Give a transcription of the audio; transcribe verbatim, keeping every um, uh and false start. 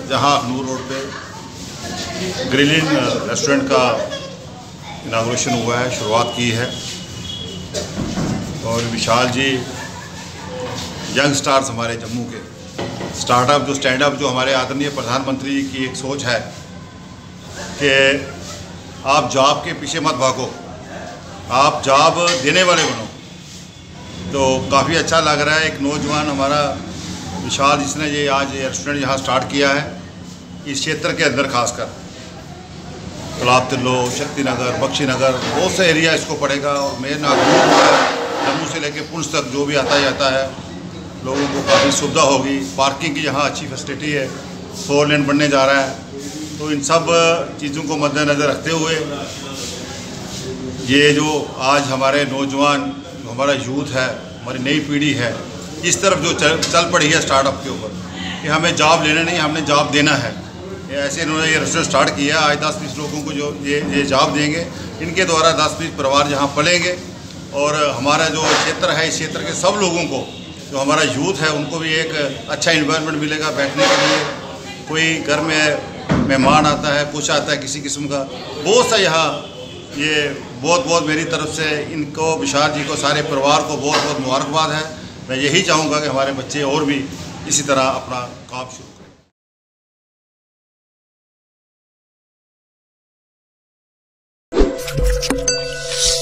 जहां अखनूर रोड पे Grillin restaurant का इनाग्रेशन हुआ है, शुरुआत की है। और विशाल जी यंग स्टार्स हमारे जम्मू के स्टार्टअप जो स्टैंड अप जो हमारे आदरणीय प्रधानमंत्री जी की एक सोच है कि आप जॉब के पीछे मत भागो, आप जॉब देने वाले बनो। तो काफ़ी अच्छा लग रहा है। एक नौजवान हमारा विशाल जिसने ये आज ये रेस्टोरेंट यहाँ स्टार्ट किया है इस क्षेत्र के अंदर, खासकर तालाब तिल्लो, शक्ति नगर, बक्शी नगर, बहुत से एरिया इसको पड़ेगा। और मेन जम्मू से लेके पुंछ तक जो भी आता जाता है लोगों को काफ़ी सुविधा होगी। पार्किंग की यहाँ अच्छी फैसिलिटी है, फोर लेन बनने जा रहा है। तो इन सब चीज़ों को मद्देनज़र रखते हुए ये जो आज हमारे नौजवान, जो हमारा यूथ है, हमारी नई पीढ़ी है, इस तरफ जो चल, चल पड़ी है स्टार्टअप के ऊपर कि हमें जॉब लेना नहीं, हमने जॉब देना है। ऐसे इन्होंने ये रेस्टोरेंट स्टार्ट किया। आज दस बीस लोगों को जो ये ये जॉब देंगे, इनके द्वारा दस बीस परिवार यहाँ पलेंगे। और हमारा जो क्षेत्र है, इस क्षेत्र के सब लोगों को, जो हमारा यूथ है, उनको भी एक अच्छा इन्वायरमेंट मिलेगा बैठने के लिए। कोई घर में मेहमान आता है, कुछ आता है किसी किस्म का, बहुत सा यहाँ ये बहुत बहुत मेरी तरफ से इनको, विशाल जी को, सारे परिवार को बहुत बहुत मुबारकबाद है। मैं यही चाहूँगा कि हमारे बच्चे और भी इसी तरह अपना काम शुरू करें।